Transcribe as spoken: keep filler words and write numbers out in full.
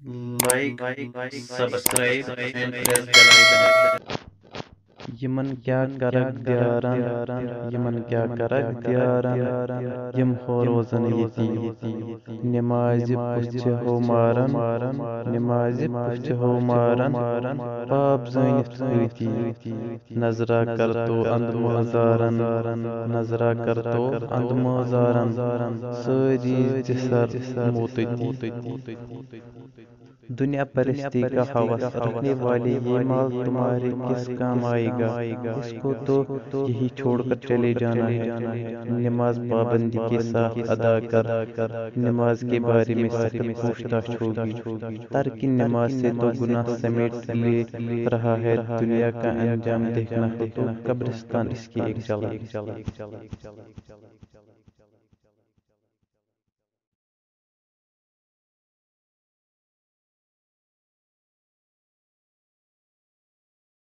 like, subscribe, and press the icon. یمن کیا کرک دیارن یمن کیا کرک دیارن M ہو روزن یتی نماز پچھ ہو مارن نماز پچھ ہو مارن پاپ زانت ہوتی نظرہ کر تو اند موزارن نظرہ کر تو اند موزارن ساری جسر موتتی دنیا پرستی کا ہوس رکھنے والے یہ مال تمہارے کس کام آئے گا؟ اس کو تو یہی چھوڑ کر چلے جانا ہے۔ نماز پابندی کے ساتھ ادا کر، نماز کے بارے میں سخت پوچھ تاچھ ہوگی۔ ترک نماز سے تو گناہ سمیٹ لے رہا ہے، دنیا کا انجام دیکھنا ہو تو قبرستان اس کی ایک جھلک۔